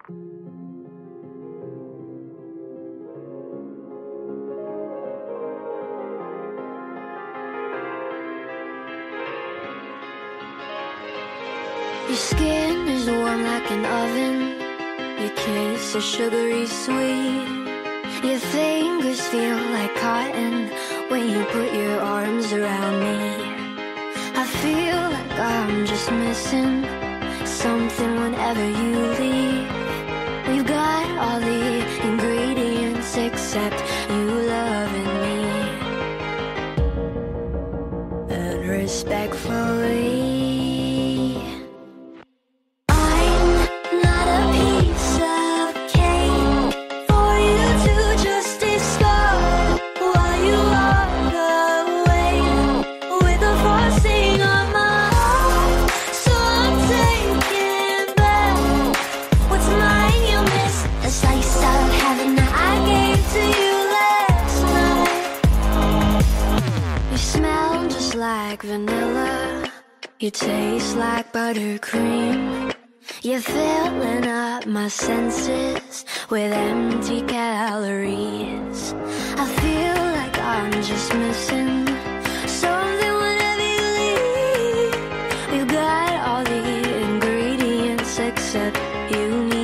Your skin is warm like an oven. Your kiss is sugary sweet. Your fingers feel like cotton when you put your arms around me. I feel like I'm just missing something whenever you leave. We've got all the ingredients except you loving me. And respectfully, like vanilla, you taste like buttercream. You're filling up my senses with empty calories. I feel like I'm just missing something whenever you leave. We've got all the ingredients except you need